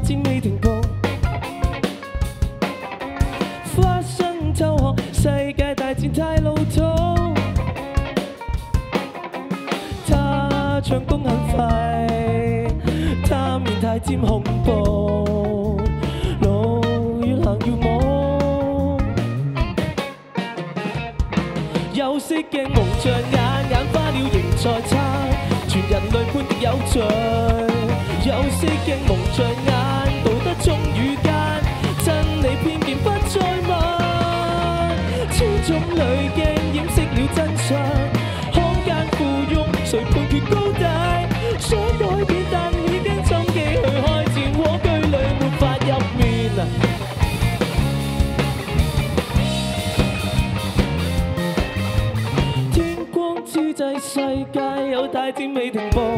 戰未停步，花生透紅，世界大戰太老土。他唱功很快，他面太尖恐怖，路越行越懵。有色鏡蒙着眼，眼花了仍在撐，全人類判敵有罪。有色鏡蒙着眼，道德忠與奸，真理偏見不再問。千種濾鏡掩飾了真相，康奸附庸，誰判決高低？想改變但已經心機去開戰，蝸居裏沒法入面。天光之際，世界有大戰未停步。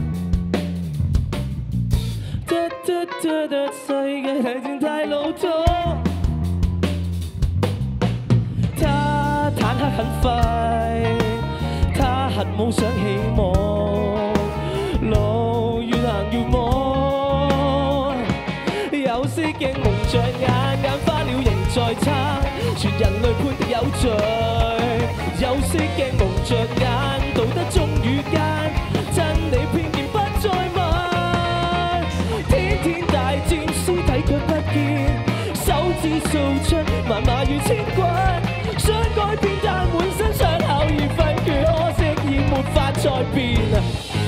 世界大戰太老土，他坦克很快，他核武想起網，路越行越懵。有色鏡蒙着眼，眼花了仍在撐，全人類判敵有罪。有色鏡蒙着眼，道德忠與奸，真理偏見不再問。天大戰，屍體卻不見，手指掃出萬馬如千軍。想改變但滿身傷口已昏厥，可惜已沒法再變。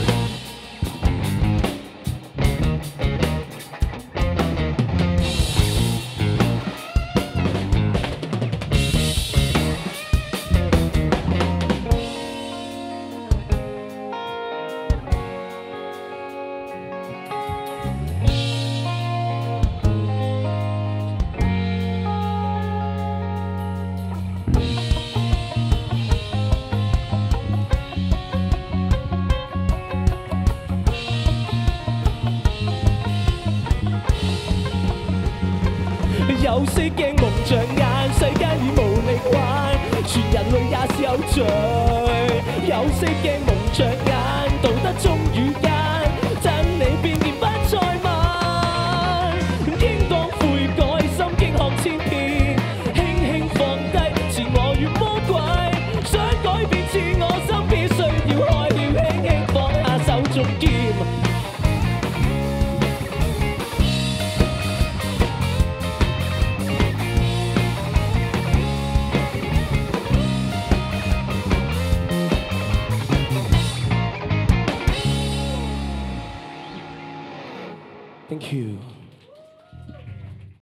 有色鏡蒙着眼，世界已無力玩，全人類也是有罪。有色鏡蒙着眼，道德忠與奸，真理偏見不再問。應當悔改，心經看千遍，輕輕放低自我與魔鬼。想改變自我心，必須要開了，輕輕放下手中劍。Thank you.